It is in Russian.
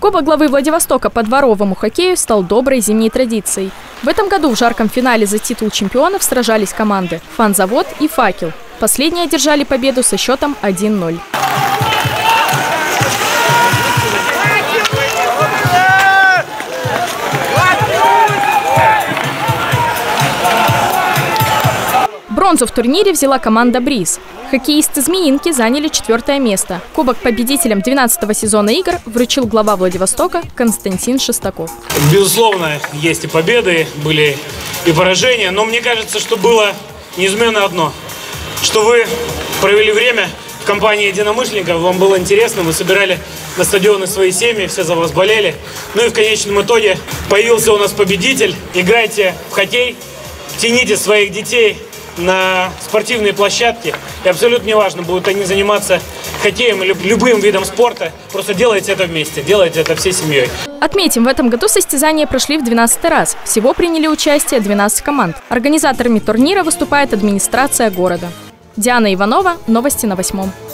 Кубок главы Владивостока по дворовому хоккею стал доброй зимней традицией. В этом году в жарком финале за титул чемпионов сражались команды «Фан-завод» и «Факел». Последние одержали победу со счетом 1-0. Бронзу в турнире взяла команда «Бриз». Хоккеисты «Змеинки» заняли 4-е место. Кубок победителям 12-го сезона игр вручил глава Владивостока Константин Шестаков. Безусловно, есть и победы, были и поражения, но мне кажется, что было неизменно одно. Что вы провели время в компании единомышленников, вам было интересно, вы собирали на стадионы свои семьи, все за вас болели. Ну и в конечном итоге появился у нас победитель. Играйте в хоккей, тяните своих детей на спортивные площадки. И абсолютно неважно, будут они заниматься хоккеем или любым видом спорта. Просто делайте это вместе, делайте это всей семьей. Отметим, в этом году состязания прошли в 12-й раз. Всего приняли участие 12 команд. Организаторами турнира выступает администрация города. Диана Иванова, новости на 8.